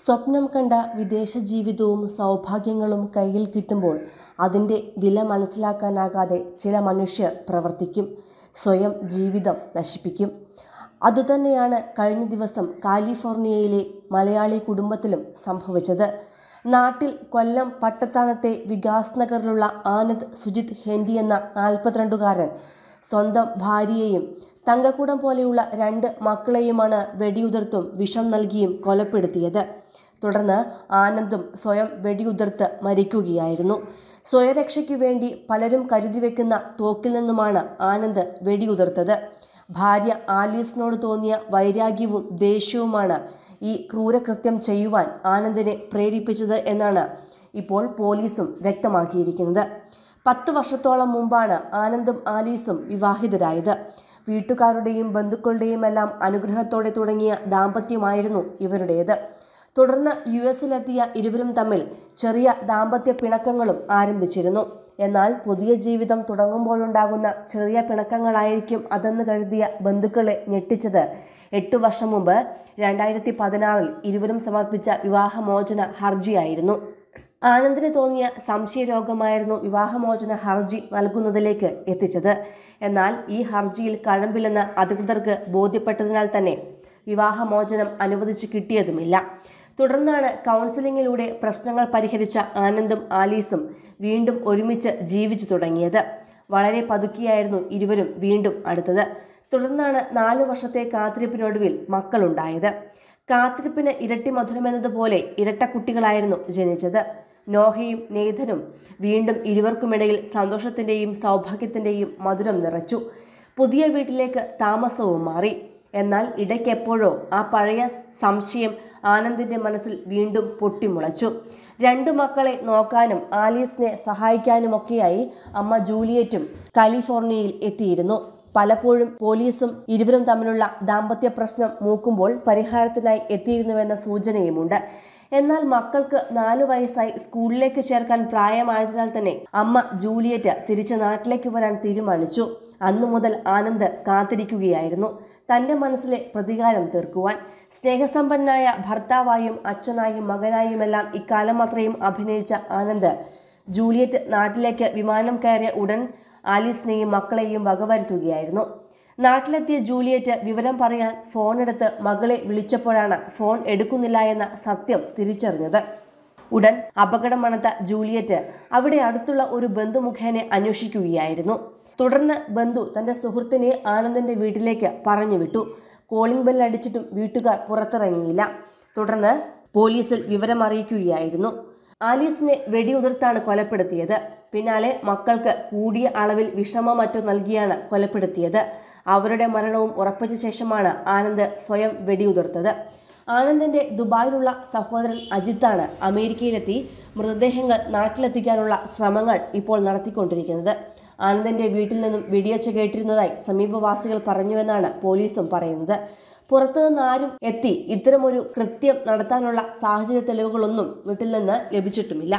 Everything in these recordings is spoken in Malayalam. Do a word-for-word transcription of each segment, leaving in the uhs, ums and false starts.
സ്വപ്നം കണ്ട വിദേശ ജീവിതവും സൗഭാഗ്യങ്ങളും കയ്യിൽ കിട്ടുമ്പോൾ അതിൻ്റെ വില മനസ്സിലാക്കാനാകാതെ ചില മനുഷ്യർ പ്രവർത്തിക്കും, സ്വയം ജീവിതം നശിപ്പിക്കും. അതുതന്നെയാണ് കഴിഞ്ഞ ദിവസം കാലിഫോർണിയയിലെ മലയാളി കുടുംബത്തിലും സംഭവിച്ചത്. നാട്ടിൽ കൊല്ലം പട്ടത്താനത്തെ വികാസ് നഗറിലുള്ള ആനന്ദ് സുജിത് ഹെൻഡി എന്ന നാൽപ്പത്തിരണ്ടുകാരൻ സ്വന്തം ഭാര്യയെയും തങ്കക്കുടം പോലെയുള്ള രണ്ട് മക്കളെയുമാണ് വെടിയുതിർത്തും വിഷം നൽകിയും കൊലപ്പെടുത്തിയത്. തുടർന്ന് ആനന്ദും സ്വയം വെടിയുതിർത്ത് മരിക്കുകയായിരുന്നു. സ്വയരക്ഷയ്ക്കു വേണ്ടി പലരും കരുതിവെക്കുന്ന തോക്കിൽ നിന്നുമാണ് ആനന്ദ് വെടിയുതിർത്തത്. ഭാര്യ ആലീസിനോട് തോന്നിയ വൈരാഗ്യവും ദേഷ്യവുമാണ് ഈ ക്രൂരകൃത്യം ചെയ്യുവാൻ ആനന്ദിനെ പ്രേരിപ്പിച്ചത് എന്നാണ് ഇപ്പോൾ പോലീസും വ്യക്തമാക്കിയിരിക്കുന്നത്. പത്ത് വർഷത്തോളം മുമ്പാണ് ആനന്ദും ആലീസും വിവാഹിതരായത്. വീട്ടുകാരുടെയും ബന്ധുക്കളുടെയും എല്ലാം അനുഗ്രഹത്തോടെ തുടങ്ങിയ ദാമ്പത്യമായിരുന്നു ഇവരുടേത്. തുടർന്ന് യു എസിലെത്തിയ ഇരുവരും തമ്മിൽ ചെറിയ ദാമ്പത്യ പിണക്കങ്ങളും ആരംഭിച്ചിരുന്നു. എന്നാൽ പുതിയ ജീവിതം തുടങ്ങുമ്പോഴുണ്ടാകുന്ന ചെറിയ പിണക്കങ്ങളായിരിക്കും അതെന്ന് കരുതിയ ബന്ധുക്കളെ ഞെട്ടിച്ചത് എട്ടു വർഷം മുമ്പ് രണ്ടായിരത്തി പതിനാറിൽ ഇരുവരും സമർപ്പിച്ച വിവാഹമോചന ഹർജിയായിരുന്നു. ആനന്ദിന് തോന്നിയ സംശയരോഗമായിരുന്നു വിവാഹമോചന ഹർജി നൽകുന്നതിലേക്ക് എത്തിച്ചത്. എന്നാൽ ഈ ഹർജിയിൽ കഴമ്പില്ലെന്ന് അധികൃതർക്ക് ബോധ്യപ്പെട്ടതിനാൽ തന്നെ വിവാഹമോചനം അനുവദിച്ചു കിട്ടിയതുമില്ല. തുടർന്നാണ് കൗൺസിലിങ്ങിലൂടെ പ്രശ്നങ്ങൾ പരിഹരിച്ച ആനന്ദും ആലീസും വീണ്ടും ഒരുമിച്ച് ജീവിച്ചു തുടങ്ങിയത്. വളരെ പതുക്കിയായിരുന്നു ഇരുവരും വീണ്ടും അടുത്തത്. തുടർന്നാണ് നാലു വർഷത്തെ കാത്തിരിപ്പിനൊടുവിൽ മക്കളുണ്ടായത്. കാത്തിരിപ്പിന് ഇരട്ടി മധുരമെന്നതുപോലെ ഇരട്ടക്കുട്ടികളായിരുന്നു ജനിച്ചത്. നോഹയും നെയ്ഥനും വീണ്ടും ഇരുവർക്കുമിടയിൽ സന്തോഷത്തിൻ്റെയും സൗഭാഗ്യത്തിൻ്റെയും മധുരം നിറച്ചു. പുതിയ വീട്ടിലേക്ക് താമസവും മാറി. എന്നാൽ ഇടയ്ക്കെപ്പോഴോ ആ പഴയ സംശയം ആനന്ദിൻ്റെ മനസ്സിൽ വീണ്ടും പൊട്ടിമുളച്ചു. രണ്ടു മക്കളെ നോക്കാനും ആലീസിനെ സഹായിക്കാനുമൊക്കെയായി അമ്മ ജൂലിയറ്റും കാലിഫോർണിയയിൽ എത്തിയിരുന്നു. പലപ്പോഴും പോലീസും ഇരുവരും തമ്മിലുള്ള ദാമ്പത്യ പ്രശ്നം മൂക്കുമ്പോൾ പരിഹാരത്തിനായി എത്തിയിരുന്നുവെന്ന സൂചനയുമുണ്ട്. എന്നാൽ മക്കൾക്ക് നാലു വയസ്സായി സ്കൂളിലേക്ക് ചേർക്കാൻ പ്രായമായതിനാൽ തന്നെ അമ്മ ജൂലിയറ്റ് തിരിച്ച് നാട്ടിലേക്ക് വരാൻ തീരുമാനിച്ചു. അന്നു മുതൽ ആനന്ദ് കാത്തിരിക്കുകയായിരുന്നു തൻ്റെ മനസ്സിലെ പ്രതികാരം തീർക്കുവാൻ. സ്നേഹസമ്പന്നനായ ഭർത്താവായും അച്ഛനായും മകനായുമെല്ലാം ഇക്കാലം അത്രയും അഭിനയിച്ച ആനന്ദ് ജൂലിയറ്റ് നാട്ടിലേക്ക് വിമാനം കയറിയ ഉടൻ ആലീസിനെയും മക്കളെയും വകവരുത്തുകയായിരുന്നു. നാട്ടിലെത്തിയ ജൂലിയറ്റ് വിവരം പറയാൻ ഫോണെടുത്ത് മകളെ വിളിച്ചപ്പോഴാണ് ഫോൺ എടുക്കുന്നില്ല എന്ന സത്യം തിരിച്ചറിഞ്ഞത്. ഉടൻ അപകടം മണത്ത ജൂലിയറ്റ് അവിടെ അടുത്തുള്ള ഒരു ബന്ധു മുഖേന അന്വേഷിക്കുകയായിരുന്നു. തുടർന്ന് ബന്ധു തൻ്റെ സുഹൃത്തിനെ ആനന്ദിൻ്റെ വീട്ടിലേക്ക് പറഞ്ഞു വിട്ടു. കോളിംഗ് ബെൽ അടിച്ചിട്ടും വീട്ടുകാർ പുറത്തിറങ്ങിയില്ല. തുടർന്ന് പോലീസിൽ വിവരം അറിയിക്കുകയായിരുന്നു. ആലീസിനെ വെടിയുതിർത്താണ് കൊലപ്പെടുത്തിയത്. പിന്നാലെ മക്കൾക്ക് കൂടിയ അളവിൽ വിഷമോ മറ്റോ നൽകിയാണ് കൊലപ്പെടുത്തിയത്. അവരുടെ മരണവും ഉറപ്പിച്ച ശേഷമാണ് ആനന്ദ് സ്വയം വെടിയുതിർത്തത്. ആനന്ദിൻ്റെ ദുബായിലുള്ള സഹോദരൻ അജിത്താണ് അമേരിക്കയിലെത്തി മൃതദേഹങ്ങൾ നാട്ടിലെത്തിക്കാനുള്ള ശ്രമങ്ങൾ ഇപ്പോൾ നടത്തിക്കൊണ്ടിരിക്കുന്നത്. ആനന്ദിൻ്റെ വീട്ടിൽ നിന്നും വെടിയൊച്ച കേട്ടിരുന്നതായി സമീപവാസികൾ പറഞ്ഞുവെന്നാണ് പോലീസും പറയുന്നത്. പുറത്തുനിന്ന് ആരും എത്തി ഇത്തരമൊരു കൃത്യം നടത്താനുള്ള സാഹചര്യ തെളിവുകളൊന്നും വീട്ടിൽ നിന്ന് ലഭിച്ചിട്ടുമില്ല.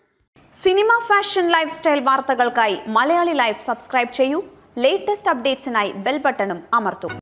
സിനിമ, ഫാഷൻ, ലൈഫ് സ്റ്റൈൽ വാർത്തകൾക്കായി മലയാളി ലൈഫ് സബ്സ്ക്രൈബ് ചെയ്യൂ. ലേറ്റസ്റ്റ് അപ്ഡേറ്റ്സിനായി ബെൽ ബട്ടണും അമർത്തൂ.